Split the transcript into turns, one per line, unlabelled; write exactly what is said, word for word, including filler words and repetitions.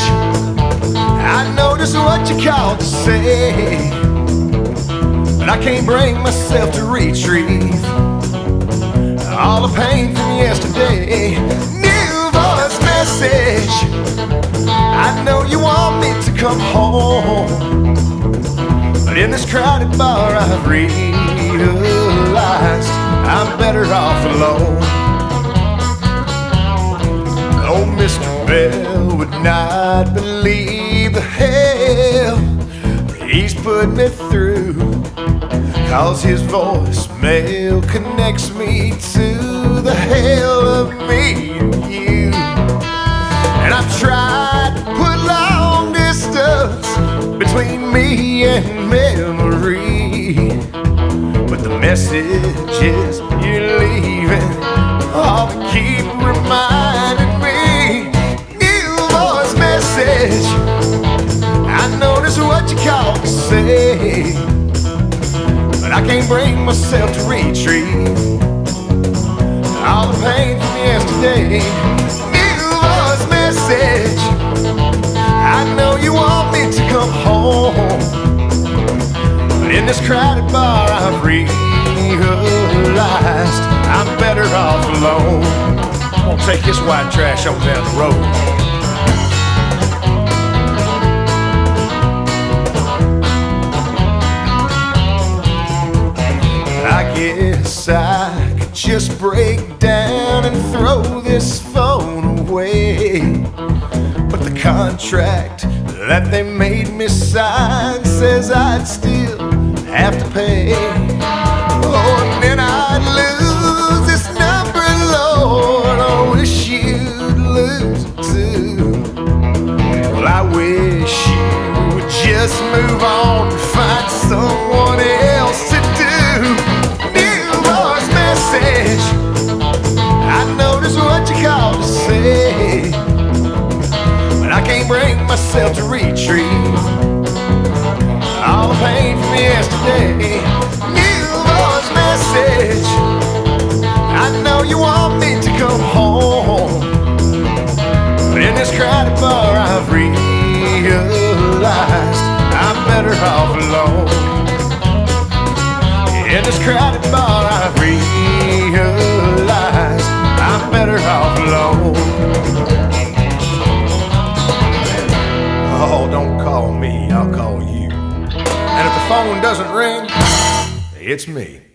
I know just what you called to say, but I can't bring myself to retrieve all the pain from yesterday. New voice message, I know you want me to come home, but in this crowded bar I've realized I'm better off alone. Oh, Mister Bell would not believe the hell he's put me through, 'cause his voicemail connects me to the hell of me and you. And I've tried to put long distance between me and memory, but the messages you're leaving all to keep reminding me. New voice message, I know this is what you called to say, but I can't bring myself to retrieve all the pain from yesterday. New voice message, I know you want me to come home, but in this crowded bar I've realized I'm better off alone. I'm gonna take this white trash on down the road. I guess I could just break down and throw this phone away, but the contract that they made me sign says I'd still have to pay. Oh, and then I'd lose this number, Lord, I wish you'd lose it too. Well, I wish you would just move on and find someone else to do. New voice message, I know this is what you called to say, but I can't bring myself to retrieve all the pain from yesterday. New voice message, I know you want me to come home, but in this crowded bar I've realized I'm better off alone. In this crowded bar I've realized I'm better off alone. Oh, don't call me, I'll call you. And if the phone doesn't ring, it's me.